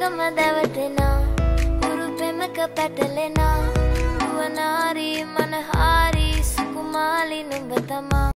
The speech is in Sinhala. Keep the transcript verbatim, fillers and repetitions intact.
මනසම දැවටෙනා උරු පෙමක පැටලෙනා නුවනාරී මනහාරී සුකුමාලි නුඹ තමා